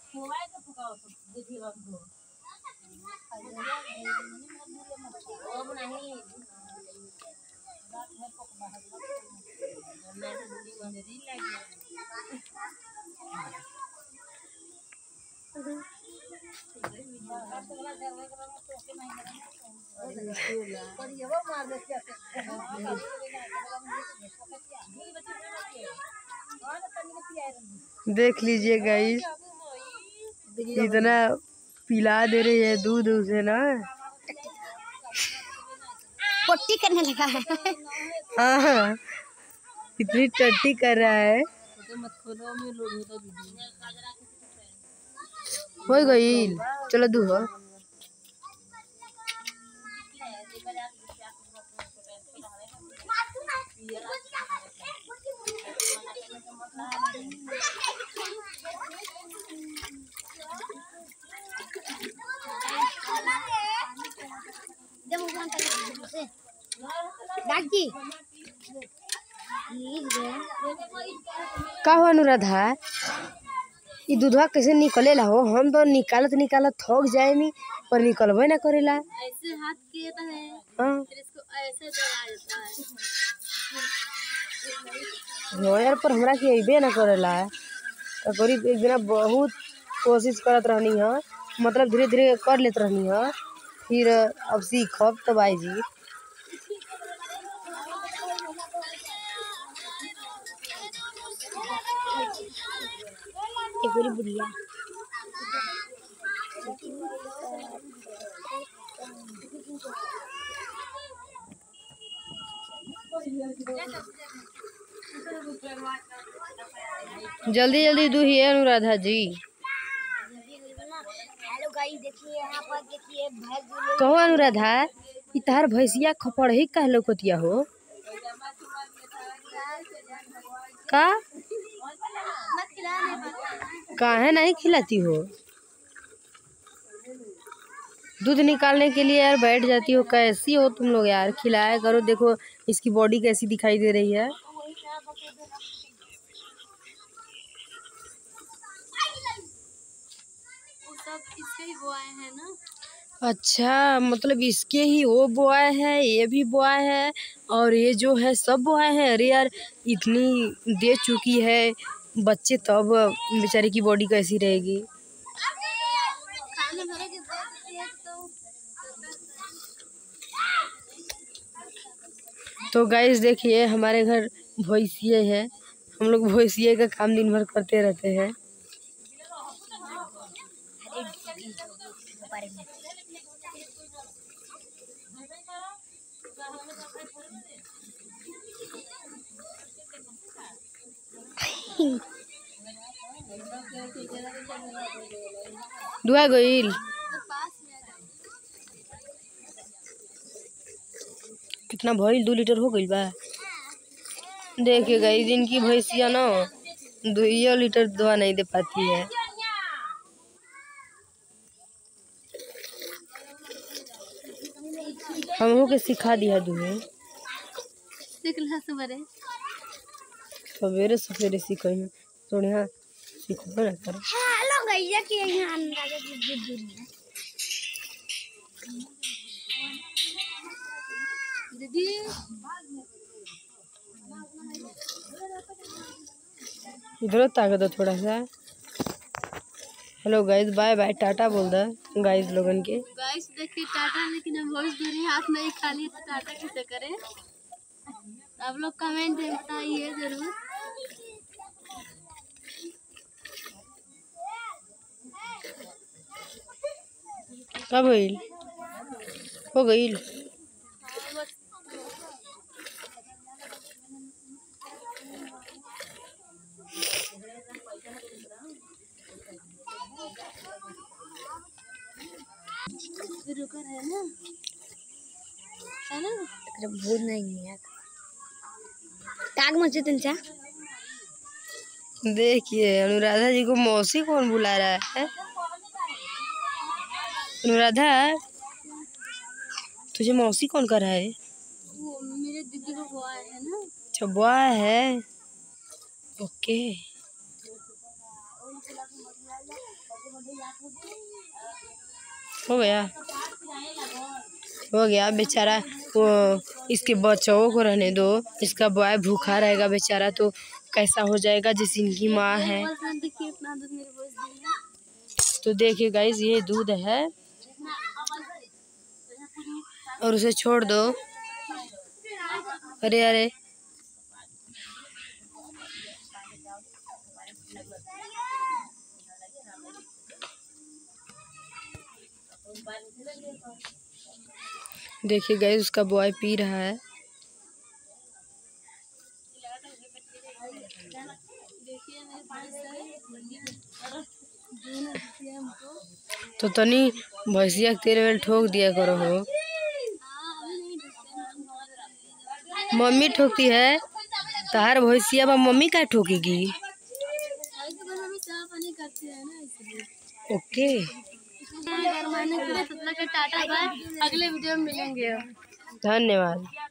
देख लीजिए गाइस, इतना पिला दे रही है दूध उसे ना, पट्टी करने लगा है। हाँ इतनी टट्टी कर रहा है। हो गई, चलो दूध। का हो अनुराधा, ये दूधवा कैसे निकलेला हो? हम तो निकालत थक जाए नी, पर निकलबे ना करेला। ऐसे हाथ किए तो है, हाँ फिर इसको ऐसे दबा देता है। हो यार, पर हमरा के अइबे ना करेला। तो करीब एक दिन बहुत कोशिश करत रहनी है, मतलब धीरे धीरे कर लेत रहनी है, फिर अब सीखब तब आई जी। एक बड़ी बुढ़िया जल्दी जल्दी दूहिए अनुराधा जी। हेलो गाइस, देखिए यहाँ पर देखिए भैंस। कहो अनुराधा, ई तार भैंसिया खपड़ही का लोकतिया हो का? काहे नहीं खिलाती हो? दूध निकालने के लिए यार बैठ जाती हो, कैसी हो तुम लोग यार? खिलाया करो, देखो इसकी बॉडी कैसी दिखाई दे रही है। इसके ही बुआए हैं ना? अच्छा, मतलब इसके ही वो बॉय है, ये भी बॉय है, और ये जो है सब बॉय है। अरे यार, इतनी दे चुकी है बच्चे, तब बेचारे की बॉडी कैसी रहेगी? तो गाइस देखिए, हमारे घर भैंसिए है, हम लोग भैंसिए का काम दिन भर करते रहते हैं। दुआ गईल कितना भइल? 2 लीटर हो गईल बा। देखिए गाइस, इनकी भैंसिया ना 2 लीटर दुआ नहीं दे पाती है। हमहू के सिखा दिया दुहे, सवेरे सवेरे सीखे थोड़े, यहाँ सीखो ना करो। हेलो गाइस, कि यहाँ अंदाजा दीदी इधर ताकत दो थोड़ा सा। Hello guys, bye bye, tata बोल दो गाइस लोगन के। गाइस देखिए टाटा, लेकिन हम बहुत दूरी हाथ नहीं खाली, तो टाटा कैसे करें? आप लोग कमेंट में बताइए जरूर। कब गईल? हो गईल? रुकर है ना भूल नहीं है टाग मचे तुमचा। देखिए अनुराधा जी को मौसी कौन बुला रहा है? अनुराधा, तुझे मौसी कौन कर रहा है? वो मेरे दीदी का बुआ है ना। अच्छा, बुआ है, ओके। हो गया, हो गया बेचारा। वो इसके बच्चों को रहने दो, इसका बॉय भूखा रहेगा बेचारा तो कैसा हो जाएगा जैसे इनकी माँ है। तो देखिए गाइस ये दूध है और उसे छोड़ दो। अरे अरे देखिए गाइस उसका बॉय पी रहा है। तो तनी भैंसिया के तेल वेल ठोक दिया करो हो। मम्मी ठोकती है तार भैंसिया बा, मम्मी क्या ठोकेगी। ओके टाटा बाय, अगले वीडियो में मिलेंगे। धन्यवाद।